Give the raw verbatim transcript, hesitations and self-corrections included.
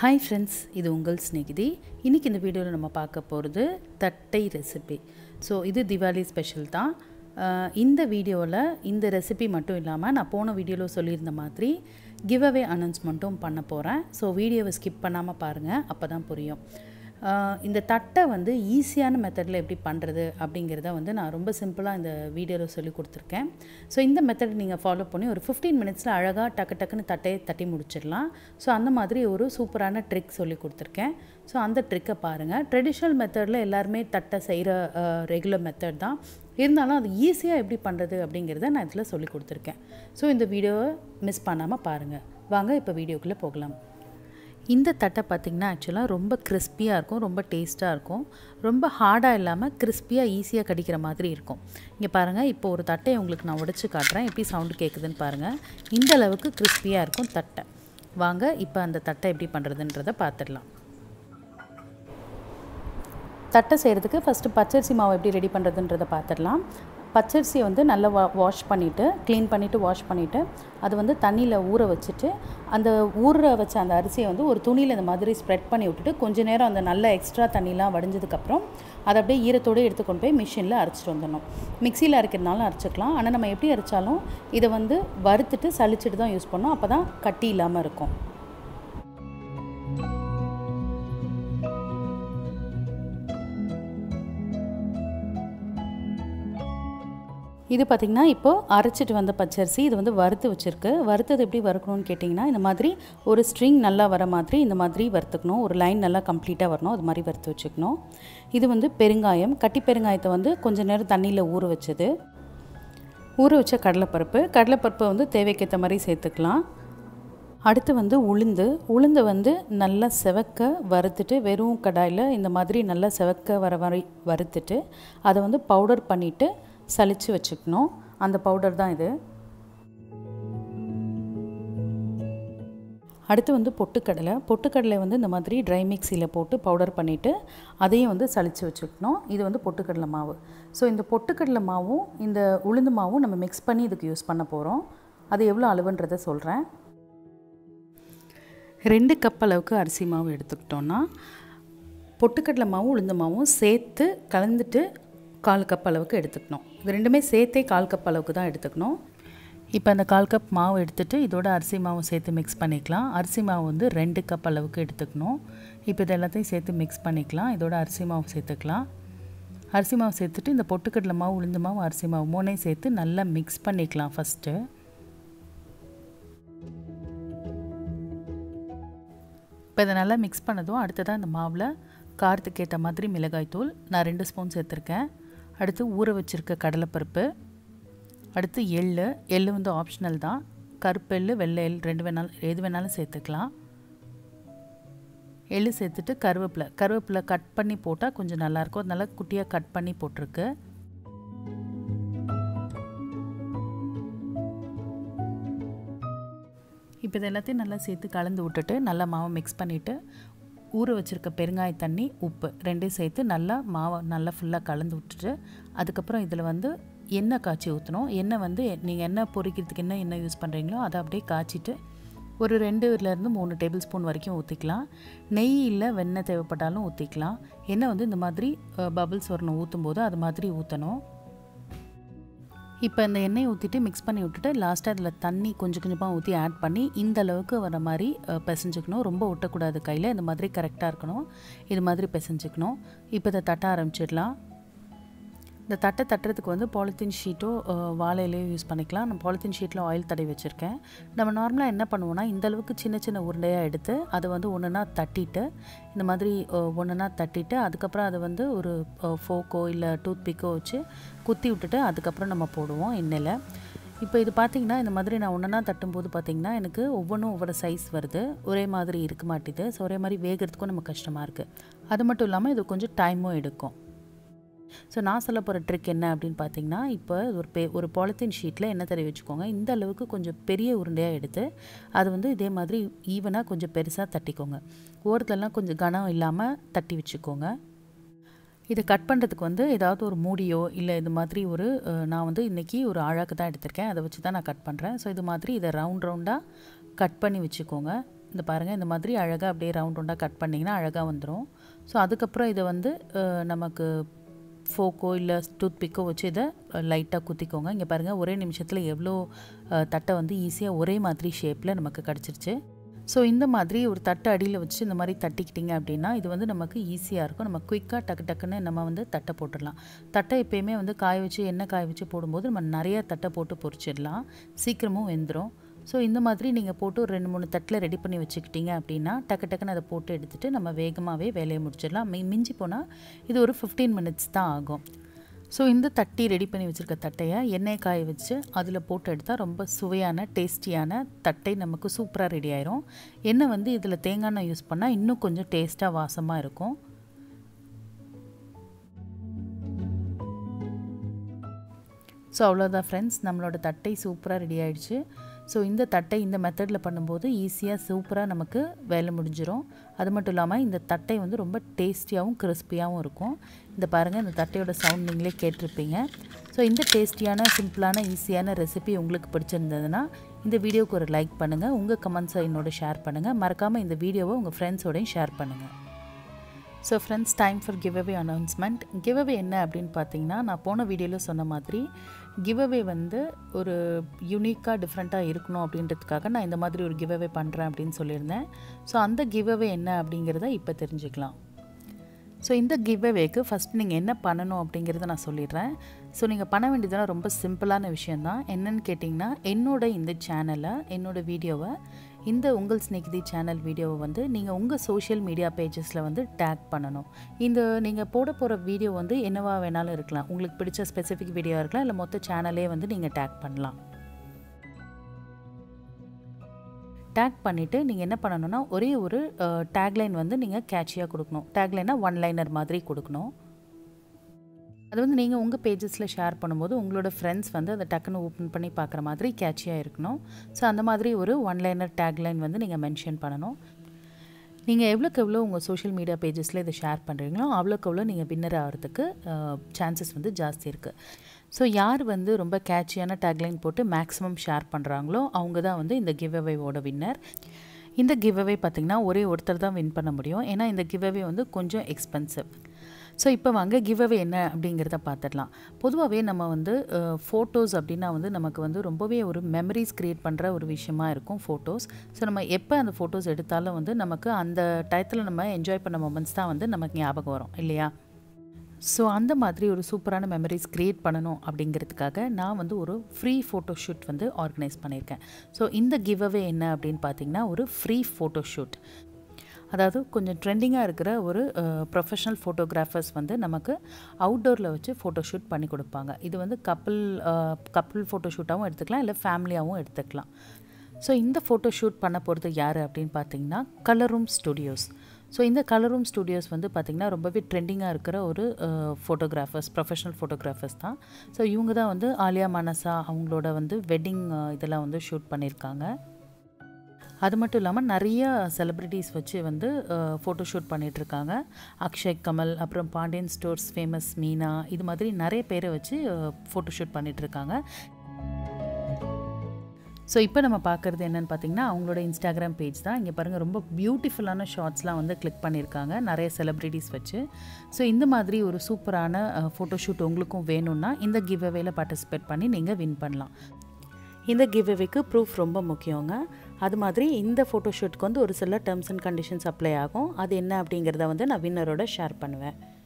Hi friends, இது உங்கள் ஸ்நேகிதி. இன்னைக்கு இந்த வீடியோவில் நம்ம பார்க்க போகிறது தட்டை ரெசிபி. ஸோ இது திவாலி ஸ்பெஷல் தான். இந்த வீடியோவில் இந்த ரெசிபி மட்டும் இல்லாமல் நான் போன வீடியோவில் சொல்லியிருந்த மாதிரி கிவ் அவே அனௌன்ஸ்மெண்ட்டும் பண்ண போகிறேன். ஸோ வீடியோவை ஸ்கிப் பண்ணாமல் பாருங்கள், அப்போ தான் புரியும். இந்த தட்டை வந்து ஈஸியான மெத்தடில் எப்படி பண்ணுறது அப்படிங்கிறத வந்து நான் ரொம்ப சிம்பிளாக இந்த வீடியோவில் சொல்லி கொடுத்துருக்கேன். ஸோ இந்த மெத்தட் நீங்கள் ஃபாலோ பண்ணி ஒரு ஃபிஃப்டீன் மினிட்ஸில் அழகாக டக்கு டக்குன்னு தட்டையை தட்டி முடிச்சிடலாம். ஸோ அந்த மாதிரி ஒரு சூப்பரான ட்ரிக் சொல்லி கொடுத்துருக்கேன். ஸோ அந்த ட்ரிக்கை பாருங்கள். ட்ரெடிஷ்னல் மெத்தடில் எல்லாருமே தட்டை செய்கிற ரெகுலர் மெத்தட் தான், இருந்தாலும் அது ஈஸியாக எப்படி பண்ணுறது அப்படிங்கிறத நான் இதில் சொல்லி கொடுத்துருக்கேன். ஸோ இந்த வீடியோவை மிஸ் பண்ணாமல் பாருங்கள். வாங்க இப்போ வீடியோக்குள்ளே போகலாம். இந்த தட்டை பார்த்திங்கன்னா ஆக்சுவலாக ரொம்ப கிறிஸ்பியாக இருக்கும், ரொம்ப டேஸ்ட்டாக இருக்கும், ரொம்ப ஹார்டாக இல்லாமல் கிறிஸ்பியாக ஈஸியாக கடிக்கிற மாதிரி இருக்கும். இங்கே பாருங்கள், இப்போ ஒரு தட்டையை உங்களுக்கு நான் உடைச்சு காட்டுறேன், எப்படி சவுண்டு கேட்குதுன்னு பாருங்கள். இந்த அளவுக்கு கிறிஸ்பியாக இருக்கும் தட்டை. வாங்க இப்போ அந்த தட்டை எப்படி பண்ணுறதுன்றதை பார்த்துடலாம். தட்டை செய்கிறதுக்கு ஃபஸ்ட்டு பச்சரிசி மாவு எப்படி ரெடி பண்ணுறதுன்றதை பார்த்துடலாம். பச்சரிசியை வந்து நல்லா வா வாஷ் பண்ணிவிட்டு க்ளீன் பண்ணிவிட்டு வாஷ் பண்ணிவிட்டு அது வந்து தண்ணியில் ஊற வச்சுட்டு அந்த ஊற வச்ச அந்த அரிசியை வந்து ஒரு துணியில் இந்த மாதிரி ஸ்ப்ரெட் பண்ணி விட்டுட்டு கொஞ்சம் நேரம் அந்த நல்ல எக்ஸ்ட்ரா தண்ணிலாம் வடிஞ்சதுக்கப்புறம் அதை அப்படியே ஈரத்தோடு எடுத்து கொண்டு போய் மிஷினில் அரைச்சிட்டு வந்துடணும். மிக்சியில் அரைக்கிறதுனாலும் அரைச்சிக்கலாம், ஆனால் நம்ம எப்படி அரைச்சாலும் இதை வந்து வறுத்துட்டு சளிச்சிட்டு தான் யூஸ் பண்ணோம், அப்போ தான் கட்டி இல்லாமல் இருக்கும். இது பார்த்திங்கன்னா இப்போது அரைச்சிட்டு வந்த பச்சரிசி இது வந்து வறுத்து வச்சுருக்கு. வறுத்தது எப்படி வறுக்கணும்னு கேட்டிங்கன்னா, இந்த மாதிரி ஒரு ஸ்ட்ரிங் நல்லா வர மாதிரி இந்த மாதிரி வறுத்துக்கணும். ஒரு லைன் நல்லா கம்ப்ளீட்டாக வரணும், அது மாதிரி வறுத்து வச்சுக்கணும். இது வந்து பெருங்காயம், கட்டி பெருங்காயத்தை வந்து கொஞ்சம் நேரம் தண்ணியில் ஊற வச்சது. ஊற வச்ச கடலைப்பருப்பு, கடலைப்பருப்பை வந்து தேவைக்கேற்ற மாதிரி சேர்த்துக்கலாம். அடுத்து வந்து உளுந்து, உளுந்தை வந்து நல்லா செவக்க வறுத்துட்டு வெறும் கடாயில் இந்த மாதிரி நல்லா செவக்க வர வரை வறுத்துட்டு அதை வந்து பவுடர் பண்ணிவிட்டு சலிச்சு வச்சுக்கணும். அந்த பவுடர் தான் இது. அடுத்து வந்து பொட்டுக்கடலை, பொட்டுக்கடலை வந்து இந்த மாதிரி ட்ரை மிக்சியில் போட்டு பவுடர் பண்ணிவிட்டு அதையும் வந்து சலிச்சு வச்சுக்கணும். இது வந்து பொட்டுக்கடலை மாவு. ஸோ இந்த பொட்டுக்கடலை மாவும் இந்த உளுந்து மாவும் நம்ம மிக்ஸ் பண்ணி இதுக்கு யூஸ் பண்ண போகிறோம். அது எவ்வளோ அளவுன்றதை சொல்கிறேன். ரெண்டு கப் அளவுக்கு அரிசி மாவு எடுத்துக்கிட்டோன்னா பொட்டுக்கடலை மாவும் உளுந்து மாவும் சேர்த்து கலந்துட்டு கால் கப் அளவுக்கு எடுத்துக்கணும். இது ரெண்டுமே சேர்த்தே கால் கப் அளவுக்கு தான் எடுத்துக்கணும். இப்போ அந்த கால் கப் மாவு எடுத்துகிட்டு இதோட அரிசி மாவு சேர்த்து மிக்ஸ் பண்ணிக்கலாம். அரிசி மாவு வந்து ரெண்டு கப் அளவுக்கு எடுத்துக்கணும். இப்போ இது எல்லாத்தையும் சேர்த்து மிக்ஸ் பண்ணிக்கலாம். இதோட அரிசி மாவு சேர்த்துக்கலாம். அரிசி மாவு சேர்த்துட்டு இந்த பொட்டுக்கடலை மாவு உளுந்து மாவு அரிசி மாவு மூணையும் சேர்த்து நல்லா மிக்ஸ் பண்ணிக்கலாம். ஃபஸ்ட்டு இப்போ இதை நல்லா மிக்ஸ் பண்ணதும் அடுத்ததாக இந்த மாவில் காரத்துக்கு ஏற்ற மாதிரி மிளகாய்த்தூள் நான் ரெண்டு ஸ்பூன் சேர்த்துருக்கேன். அடுத்து ஊற வச்சுருக்க கடலைப்பருப்பு, அடுத்து எள், எள் வந்து ஆப்ஷனல் தான். கருப்பு எள், வெள்ளை எள் ரெண்டு வேணாலும் எது வேணாலும் சேர்த்துக்கலாம். எள் சேர்த்துட்டு கருவேப்பிலை, கருவேப்பிலை கட் பண்ணி போட்டால் கொஞ்சம் நல்லாயிருக்கும், அதனால குட்டியாக கட் பண்ணி போட்டிருக்கு. இப்போ இது எல்லாத்தையும் நல்லா சேர்த்து கலந்து விட்டுட்டு நல்லா மாவை மிக்ஸ் பண்ணிவிட்டு ஊற வச்சுருக்க பெருங்காய தண்ணி, உப்பு ரெண்டையும் சேர்த்து நல்லா மாவை நல்லா ஃபுல்லாக கலந்து விட்டுட்டு அதுக்கப்புறம் இதில் வந்து எண்ணெய் காய்ச்சி ஊற்றணும். எண்ணெய் வந்து நீங்கள் எண்ணெய் பொரிக்கிறதுக்கு என்ன எண்ணெய் யூஸ் பண்ணுறீங்களோ அதை அப்படியே காய்ச்சிட்டு ஒரு ரெண்டுலேருந்து மூணு டேபிள் ஸ்பூன் வரைக்கும் ஊற்றிக்கலாம். நெய் இல்லை வெண்ணெய் தேவைப்பட்டாலும் ஊற்றிக்கலாம். எண்ணெய் வந்து இந்த மாதிரி பபிள்ஸ் வரணும் ஊற்றும் போது அது மாதிரி ஊற்றணும். இப்போ இந்த எண்ணெயை ஊற்றிட்டு மிக்ஸ் பண்ணி விட்டுட்டு லாஸ்ட்டாக அதில் தண்ணி கொஞ்சம் கொஞ்சமாக ஊற்றி ஆட் பண்ணி இந்த அளவுக்கு வர மாதிரி பிசைஞ்சிக்கணும். ரொம்ப ஒட்டக்கூடாது கையில், இந்த மாதிரி கரெக்டாக இருக்கணும். இது மாதிரி பிசைஞ்சிக்கணும். இப்போ இதை தட்ட ஆரம்பிச்சிடலாம். இந்த தட்டை தட்டுறதுக்கு வந்து பாலித்தீன் ஷீட்டோ வாழையிலையோ யூஸ் பண்ணிக்கலாம். நான் பாலித்தீன் ஷீட்டில் ஆயில் தடவி வச்சுருக்கேன். நம்ம நார்மலாக என்ன பண்ணுவோன்னா இந்தளவுக்கு சின்ன சின்ன உருண்டையாக எடுத்து அதை வந்து ஒன்றுனா தட்டிட்டு இந்த மாதிரி ஒன்றுனா தட்டிட்டு அதுக்கப்புறம் அதை வந்து ஒரு ஃபோக்கோ இல்லை டூத் பிக்கோ வச்சு குத்தி விட்டுட்டு அதுக்கப்புறம் நம்ம போடுவோம் எண்ணெயில். இப்போ இது பார்த்திங்கன்னா இந்த மாதிரி நான் ஒன்றுனா தட்டும்போது பார்த்திங்கன்னா எனக்கு ஒவ்வொன்றும் ஒவ்வொரு சைஸ் வருது, ஒரே மாதிரி இருக்க மாட்டேது. ஸோ ஒரே மாதிரி வேகிறதுக்கும் நம்ம கஷ்டமாக இருக்குது. அது மட்டும் இல்லாமல் இது கொஞ்சம் டைமும் எடுக்கும். ஸோ நான் சொல்ல போகிற ட்ரிக் என்ன அப்படின்னு பார்த்தீங்கன்னா, இப்போ ஒரு பே ஒரு பாலித்தீன் ஷீட்டில் எண்ணெய் தடவி வச்சுக்கோங்க. இந்த அளவுக்கு கொஞ்சம் பெரிய உருண்டையாக எடுத்து அது வந்து இதே மாதிரி ஈவனாக கொஞ்சம் பெருசாக தட்டிக்கோங்க. ஓரத்துலலாம் கொஞ்சம் கனம் இல்லாமல் தட்டி வச்சுக்கோங்க. இதை கட் பண்ணுறதுக்கு வந்து ஏதாவது ஒரு மூடியோ இல்லை இது மாதிரி ஒரு நான் வந்து இன்றைக்கி ஒரு அழகு தான் எடுத்திருக்கேன், அதை வச்சு தான் நான் கட் பண்ணுறேன். ஸோ இது மாதிரி இதை ரவுண்ட் ரவுண்டாக கட் பண்ணி வச்சுக்கோங்க. இந்த பாருங்கள், இந்த மாதிரி அழகாக அப்படியே ரவுண்ட் ரவுண்டாக கட் பண்ணிங்கன்னா அழகாக வந்துடும். ஸோ அதுக்கப்புறம் இதை வந்து நமக்கு ஃபோக்கோ இல்லை டூத் பிக்கோ வச்சு இதை லைட்டாக குத்திக்கோங்க. இங்கே பாருங்கள், ஒரே நிமிஷத்தில் எவ்வளோ தட்டை வந்து ஈஸியாக ஒரே மாதிரி ஷேப்பில் நமக்கு கிடச்சிருச்சு. ஸோ இந்த மாதிரி ஒரு தட்டை அடியில் வச்சு இந்த மாதிரி தட்டிக்கிட்டிங்க அப்படின்னா இது வந்து நமக்கு ஈஸியாக இருக்கும். நம்ம குயிக்காக டக்கு டக்குன்னு நம்ம வந்து தட்டை போட்டுடலாம். தட்டை எப்போயுமே வந்து காய வச்சு எண்ணெய் காய வச்சு போடும்போது நம்ம நிறையா தட்டை போட்டு பொரிச்சிடலாம், சீக்கிரமும் வெந்துடும். ஸோ இந்த மாதிரி நீங்கள் போட்டு ஒரு ரெண்டு மூணு தட்டில் ரெடி பண்ணி வச்சுக்கிட்டிங்க அப்படின்னா டக்கு டக்குன்னு அதை போட்டு எடுத்துகிட்டு நம்ம வேகமாகவே வேலையை முடிச்சிடலாம். மி மிஞ்சி போனால் இது ஒரு ஃபிஃப்டீன் மினிட்ஸ் தான் ஆகும். ஸோ இந்த தட்டி ரெடி பண்ணி வச்சுருக்க தட்டையை எண்ணெய் காய வச்சு அதில் போட்டு எடுத்தால் ரொம்ப சுவையான டேஸ்டியான தட்டை நமக்கு சூப்பராக ரெடி ஆயிரும். எண்ணெய் வந்து இதில் தேங்காய் எண்ணெய் யூஸ் பண்ணால் இன்னும் கொஞ்சம் டேஸ்ட்டாக வாசமாக இருக்கும். ஸோ அவ்வளோதான் ஃப்ரெண்ட்ஸ், நம்மளோட தட்டை சூப்பராக ரெடி ஆகிடுச்சு. ஸோ இந்த தட்டை இந்த மெத்தடில் பண்ணும்போது ஈஸியாக சூப்பராக நமக்கு வேலை முடிஞ்சிடும். அது மட்டும் இல்லாமல் இந்த தட்டை வந்து ரொம்ப டேஸ்டியாகவும் கிறிஸ்பியாகவும் இருக்கும். இந்த பாருங்கள், இந்த தட்டையோட சவுண்ட் நீங்களே கேட்டிருப்பீங்க. ஸோ இந்த டேஸ்டியான சிம்பிளான ஈஸியான ரெசிபி உங்களுக்கு பிடிச்சிருந்ததுன்னா இந்த வீடியோவுக்கு ஒரு லைக் பண்ணுங்கள், உங்கள் கமெண்ட்ஸை என்னோட ஷேர் பண்ணுங்கள், மறக்காமல் இந்த வீடியோவை உங்கள் ஃப்ரெண்ட்ஸோடையும் ஷேர் பண்ணுங்கள். So friends, time for giveaway announcement. Giveaway என்ன அப்படின்னு பார்த்தீங்கன்னா, நான் போன வீடியோவில் சொன்ன மாதிரி கிவ் அவே வந்து ஒரு யூனிக்காக டிஃப்ரெண்ட்டாக இருக்கணும் அப்படின்றதுக்காக நான் இந்த மாதிரி ஒரு கிவ் அவே பண்ணுறேன் அப்படின்னு சொல்லியிருந்தேன். ஸோ அந்த கிவ் அவே என்ன அப்படிங்கிறத இப்போ தெரிஞ்சுக்கலாம். ஸோ இந்த கிவ் அவேக்கு ஃபஸ்ட் நீங்கள் என்ன பண்ணணும் அப்படிங்கிறத நான் சொல்லிடுறேன். ஸோ நீங்கள் பண்ண வேண்டியதெல்லாம் ரொம்ப சிம்பிளான விஷயந்தான். என்னென்னு கேட்டிங்கன்னா, என்னோட இந்த சேனலை என்னோடய வீடியோவை இந்த உங்கள் ஸ்நேகிதி சேனல் வீடியோவை வந்து நீங்கள் உங்கள் சோஷியல் மீடியா பேஜஸில் வந்து டேக் பண்ணணும். இந்த நீங்கள் போட போகிற வீடியோ வந்து என்னவா வேணாலும் இருக்கலாம், உங்களுக்கு பிடிச்ச ஸ்பெசிஃபிக் வீடியோவாக இருக்கலாம், இல்லை மொத்த சேனலே வந்து நீங்கள் டேக் பண்ணலாம். டேக் பண்ணிவிட்டு நீங்கள் என்ன பண்ணணுன்னா, ஒரே ஒரு டேக்லைன் வந்து நீங்கள் கேட்சியாக கொடுக்கணும். டேக்லைனாக ஒன் லைனர் மாதிரி கொடுக்கணும். அது வந்து நீங்கள் உங்கள் பேஜஸில் ஷேர் பண்ணும்போது உங்களோட ஃப்ரெண்ட்ஸ் வந்து அதை டக்குன்னு ஓப்பன் பண்ணி பார்க்குற மாதிரி கேட்சியாக இருக்கணும். ஸோ அந்த மாதிரி ஒரு ஒன் லைனர் டேக்லைன் வந்து நீங்கள் மென்ஷன் பண்ணணும். நீங்கள் எவ்வளோக்கு எவ்வளோ உங்கள் சோஷியல் மீடியா பேஜஸில் இதை ஷேர் பண்ணுறீங்களோ அவ்வளோக்கு எவ்வளோ நீங்கள் வின்னர் ஆகிறதுக்கு சான்சஸ் வந்து ஜாஸ்தி இருக்குது. ஸோ யார் வந்து ரொம்ப கேட்சியான டேக்லைன் போட்டு மேக்ஸிமம் ஷேர் பண்ணுறாங்களோ அவங்க தான் வந்து இந்த கிவ் அவேவோட வின்னர். இந்த கிவ் அவே பார்த்திங்கன்னா ஒரே ஒருத்தர் தான் வின் பண்ண முடியும், ஏன்னா இந்த கிவ் அவே வந்து கொஞ்சம் எக்ஸ்பென்சிவ். ஸோ இப்போ வாங்க கிவ் அவே என்ன அப்படிங்கிறத பார்த்துடலாம். பொதுவாகவே நம்ம வந்து ஃபோட்டோஸ் அப்படின்னா வந்து நமக்கு வந்து ரொம்பவே ஒரு மெமரிஸ் க்ரியேட் பண்ணுற ஒரு விஷயமா இருக்கும் ஃபோட்டோஸ். ஸோ நம்ம எப்போ அந்த ஃபோட்டோஸ் எடுத்தாலும் வந்து நமக்கு அந்த டயத்தில் நம்ம என்ஜாய் பண்ண மொமெண்ட்ஸ் தான் வந்து நமக்கு ஞாபகம் வரும் இல்லையா? ஸோ அந்த மாதிரி ஒரு சூப்பரான மெமரிஸ் க்ரியேட் பண்ணணும் அப்படிங்கிறதுக்காக நான் வந்து ஒரு ஃப்ரீ ஃபோட்டோ ஷூட் வந்து ஆர்கனைஸ் பண்ணியிருக்கேன். ஸோ இந்த கிவ் அவே என்ன அப்படின்னு பார்த்திங்கன்னா, ஒரு ஃப்ரீ ஃபோட்டோ ஷூட். அதாவது கொஞ்சம் ட்ரெண்டிங்காக இருக்கிற ஒரு ப்ரொஃபஷ்னல் ஃபோட்டோகிராஃபர்ஸ் வந்து நமக்கு அவுட்டோரில் வச்சு ஃபோட்டோ ஷூட் பண்ணி கொடுப்பாங்க. இது வந்து கப்புள் கப்புள் ஃபோட்டோ ஷூட்டாகவும் எடுத்துக்கலாம், இல்லை ஃபேமிலியாகவும் எடுத்துக்கலாம். ஸோ இந்த ஃபோட்டோ ஷூட் பண்ண போகிறது யார் அப்படின்னு பார்த்தீங்கன்னா, கலர் ரூம் ஸ்டுடியோஸ். ஸோ இந்த கலர் ரூம் ஸ்டுடியோஸ் வந்து பார்த்திங்கன்னா ரொம்பவே ட்ரெண்டிங்காக இருக்கிற ஒரு ஃபோட்டோகிராஃபர்ஸ், ப்ரொஃபஷ்னல் ஃபோட்டோகிராஃபர்ஸ் தான். ஸோ இவங்க தான் வந்து ஆலியா மனசா அவங்களோட வந்து வெட்டிங் இதெல்லாம் வந்து ஷூட் பண்ணியிருக்காங்க. அது மட்டும் இல்லாமல் நிறைய செலிப்ரிட்டிஸ் வச்சு வந்து ஃபோட்டோ ஷூட் பண்ணிகிட்ருக்காங்க. அக்ஷய் கமல், அப்புறம் பாண்டியன் ஸ்டோர்ஸ் ஃபேமஸ் மீனா, இது மாதிரி நிறைய பேரை வச்சு ஃபோட்டோ ஷூட் பண்ணிகிட்ருக்காங்க. ஸோ இப்போ நம்ம பார்க்குறது என்னென்னு பார்த்தீங்கன்னா, அவங்களோட இன்ஸ்டாகிராம் பேஜ் தான். இங்கே பாருங்கள், ரொம்ப பியூட்டிஃபுல்லான ஷார்ட்ஸ்லாம் வந்து கிளிக் பண்ணியிருக்காங்க நிறைய செலிப்ரிட்டிஸ் வச்சு. ஸோ இந்த மாதிரி ஒரு சூப்பரான ஃபோட்டோ ஷூட் உங்களுக்கும் வேணும்னா இந்த கிவ் அவேல பார்ட்டிசிபேட் பண்ணி நீங்கள் வின் பண்ணலாம். இந்த கிவ் அவேக்கு ப்ரூஃப் ரொம்ப முக்கியங்க. அது மாதிரி இந்த ஃபோட்டோ ஷூட்டுக்கு வந்து ஒரு சில டேர்ம்ஸ் அண்ட் கண்டிஷன்ஸ் அப்ளை ஆகும். அது என்ன அப்படிங்கிறத வந்து நான் வின்னரோட ஷேர் பண்ணுவேன்.